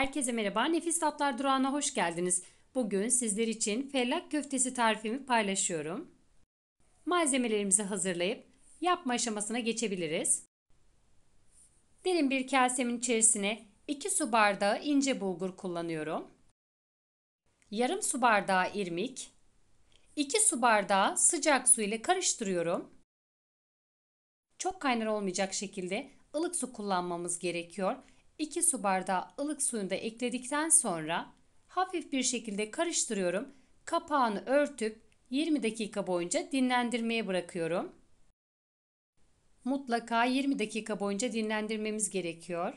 Herkese merhaba. Nefis Tatlar Durağı'na hoş geldiniz. Bugün sizler için fellah köftesi tarifimi paylaşıyorum. Malzemelerimizi hazırlayıp yapma aşamasına geçebiliriz. Derin bir kasemin içerisine 2 su bardağı ince bulgur kullanıyorum. Yarım su bardağı irmik, 2 su bardağı sıcak su ile karıştırıyorum. Çok kaynar olmayacak şekilde ılık su kullanmamız gerekiyor. 2 su bardağı ılık suyunu da ekledikten sonra hafif bir şekilde karıştırıyorum. Kapağını örtüp 20 dakika boyunca dinlendirmeye bırakıyorum. Mutlaka 20 dakika boyunca dinlendirmemiz gerekiyor.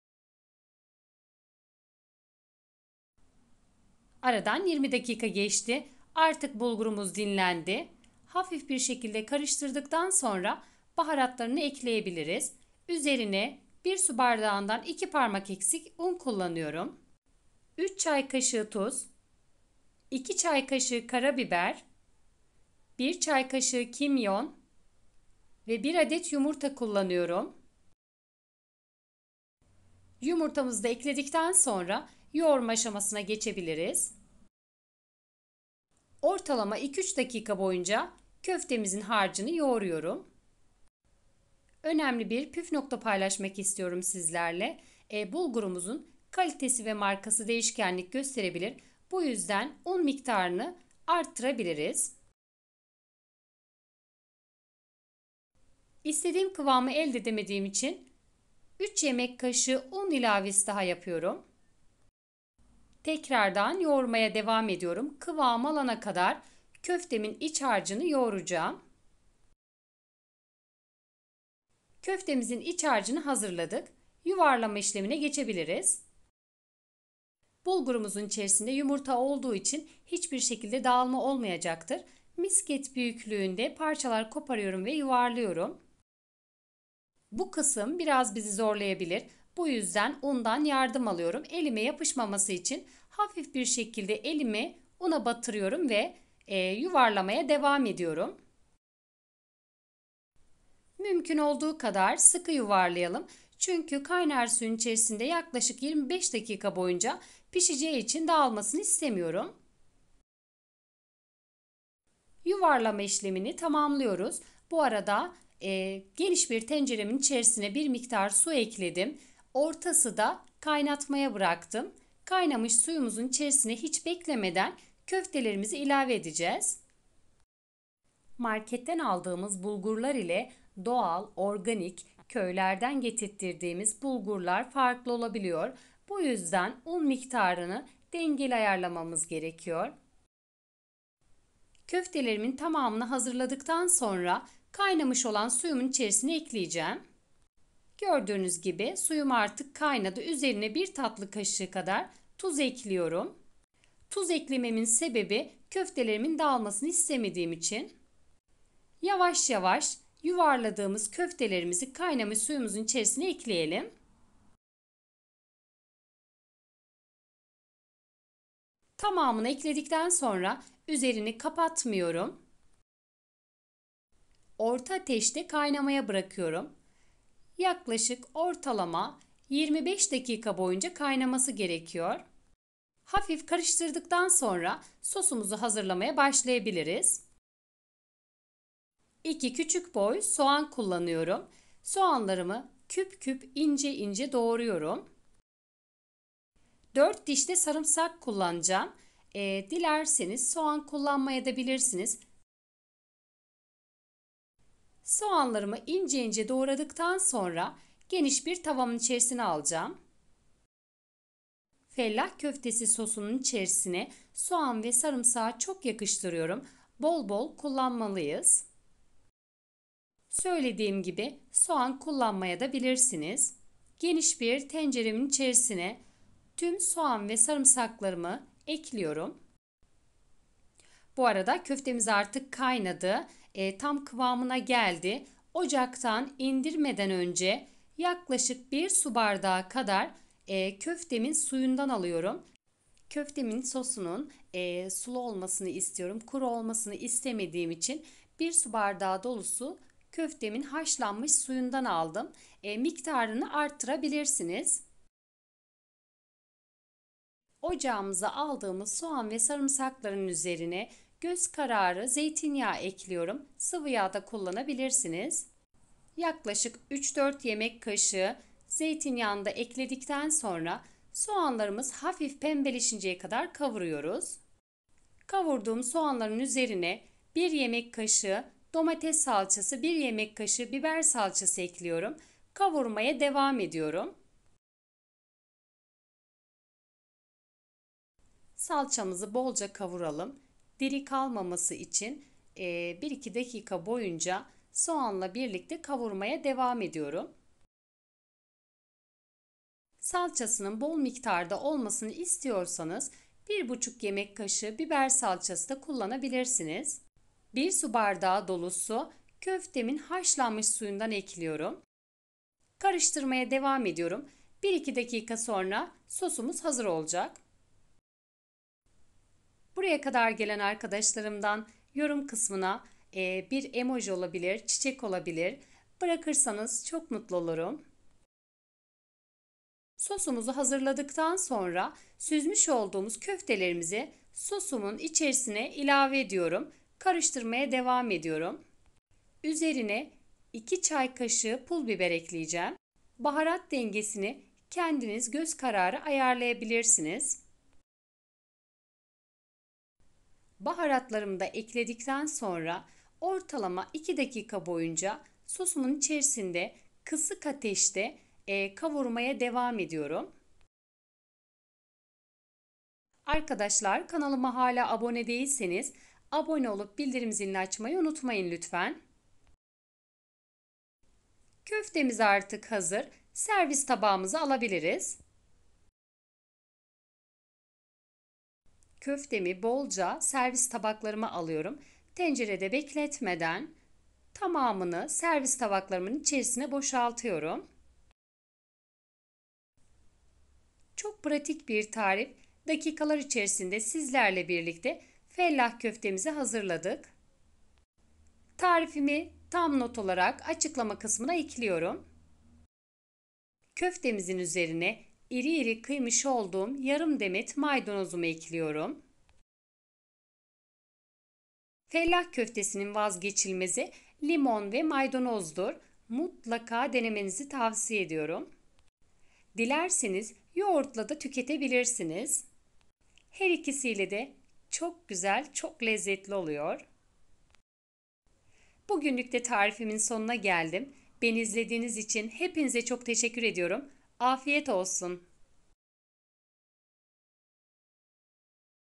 Aradan 20 dakika geçti. Artık bulgurumuz dinlendi. Hafif bir şekilde karıştırdıktan sonra baharatlarını ekleyebiliriz. Üzerine 1 su bardağından 2 parmak eksik un kullanıyorum. 3 çay kaşığı tuz, 2 çay kaşığı karabiber, 1 çay kaşığı kimyon ve 1 adet yumurta kullanıyorum. Yumurtamızı da ekledikten sonra yoğurma aşamasına geçebiliriz. Ortalama 2-3 dakika boyunca köftemizin harcını yoğuruyorum. Önemli bir püf nokta paylaşmak istiyorum sizlerle. Bulgurumuzun kalitesi ve markası değişkenlik gösterebilir. Bu yüzden un miktarını arttırabiliriz. İstediğim kıvamı elde edemediğim için 3 yemek kaşığı un ilavesi daha yapıyorum. Tekrardan yoğurmaya devam ediyorum. Kıvam alana kadar köftemin iç harcını yoğuracağım. Köftemizin iç harcını hazırladık. Yuvarlama işlemine geçebiliriz. Bulgurumuzun içerisinde yumurta olduğu için hiçbir şekilde dağılma olmayacaktır. Misket büyüklüğünde parçalar koparıyorum ve yuvarlıyorum. Bu kısım biraz bizi zorlayabilir. Bu yüzden undan yardım alıyorum. Elime yapışmaması için hafif bir şekilde elimi una batırıyorum ve yuvarlamaya devam ediyorum. Mümkün olduğu kadar sıkı yuvarlayalım. Çünkü kaynar suyun içerisinde yaklaşık 25 dakika boyunca pişeceği için dağılmasını istemiyorum. Yuvarlama işlemini tamamlıyoruz. Bu arada geniş bir tenceremin içerisine bir miktar su ekledim. Ortası da kaynatmaya bıraktım. Kaynamış suyumuzun içerisine hiç beklemeden köftelerimizi ilave edeceğiz. Marketten aldığımız bulgurlar ile doğal, organik, köylerden getirttiğimiz bulgurlar farklı olabiliyor. Bu yüzden un miktarını dengeli ayarlamamız gerekiyor. Köftelerimin tamamını hazırladıktan sonra kaynamış olan suyumun içerisine ekleyeceğim. Gördüğünüz gibi suyum artık kaynadı. Üzerine bir tatlı kaşığı kadar tuz ekliyorum. Tuz eklememin sebebi köftelerimin dağılmasını istemediğim için. Yavaş yavaş yuvarladığımız köftelerimizi kaynamış suyumuzun içerisine ekleyelim. Tamamını ekledikten sonra üzerini kapatmıyorum. Orta ateşte kaynamaya bırakıyorum. Yaklaşık ortalama 25 dakika boyunca kaynaması gerekiyor. Hafif karıştırdıktan sonra sosumuzu hazırlamaya başlayabiliriz. 2 küçük boy soğan kullanıyorum. Soğanlarımı küp küp ince ince doğruyorum. 4 diş de sarımsak kullanacağım. Dilerseniz soğan kullanmaya da bilirsiniz. Soğanlarımı ince ince doğradıktan sonra geniş bir tavanın içerisine alacağım. Fellah köftesi sosunun içerisine soğan ve sarımsağı çok yakıştırıyorum. Bol bol kullanmalıyız. Söylediğim gibi soğan kullanmaya da bilirsiniz. Geniş bir tenceremin içerisine tüm soğan ve sarımsaklarımı ekliyorum. Bu arada köftemiz artık kaynadı. Tam kıvamına geldi. Ocaktan indirmeden önce yaklaşık 1 su bardağı kadar köftemin suyundan alıyorum. Köftemin sosunun sulu olmasını istiyorum. Kuru olmasını istemediğim için 1 su bardağı dolusu köftemin haşlanmış suyundan aldım. Miktarını arttırabilirsiniz. Ocağımıza aldığımız soğan ve sarımsakların üzerine göz kararı zeytinyağı ekliyorum. Sıvı yağ da kullanabilirsiniz. Yaklaşık 3-4 yemek kaşığı zeytinyağını da ekledikten sonra soğanlarımız hafif pembeleşinceye kadar kavuruyoruz. Kavurduğum soğanların üzerine 1 yemek kaşığı domates salçası, 1 yemek kaşığı biber salçası ekliyorum. Kavurmaya devam ediyorum. Salçamızı bolca kavuralım. Diri kalmaması için 1-2 dakika boyunca soğanla birlikte kavurmaya devam ediyorum. Salçasının bol miktarda olmasını istiyorsanız 1,5 yemek kaşığı biber salçası da kullanabilirsiniz. 1 su bardağı dolusu köftemin haşlanmış suyundan ekliyorum. Karıştırmaya devam ediyorum. 1-2 dakika sonra sosumuz hazır olacak. Buraya kadar gelen arkadaşlarımdan yorum kısmına bir emoji olabilir, çiçek olabilir. Bırakırsanız çok mutlu olurum. Sosumuzu hazırladıktan sonra süzmüş olduğumuz köftelerimizi sosumun içerisine ilave ediyorum. Karıştırmaya devam ediyorum. Üzerine 2 çay kaşığı pul biber ekleyeceğim. Baharat dengesini kendiniz göz kararı ayarlayabilirsiniz. Baharatlarımı da ekledikten sonra ortalama 2 dakika boyunca sosumun içerisinde kısık ateşte kavurmaya devam ediyorum. Arkadaşlar, kanalıma hala abone değilseniz abone olup bildirim zilini açmayı unutmayın lütfen. Köftemiz artık hazır. Servis tabağımıza alabiliriz. Köftemi bolca servis tabaklarıma alıyorum. Tencerede bekletmeden tamamını servis tabaklarımın içerisine boşaltıyorum. Çok pratik bir tarif. Dakikalar içerisinde sizlerle birlikte fellah köftemizi hazırladık. Tarifimi tam not olarak açıklama kısmına ekliyorum. Köftemizin üzerine iri iri kıymış olduğum yarım demet maydanozumu ekliyorum. Fellah köftesinin vazgeçilmezi limon ve maydanozdur. Mutlaka denemenizi tavsiye ediyorum. Dilerseniz yoğurtla da tüketebilirsiniz. Her ikisiyle de çok güzel, çok lezzetli oluyor. Bugünlük de tarifimin sonuna geldim. Beni izlediğiniz için hepinize çok teşekkür ediyorum. Afiyet olsun.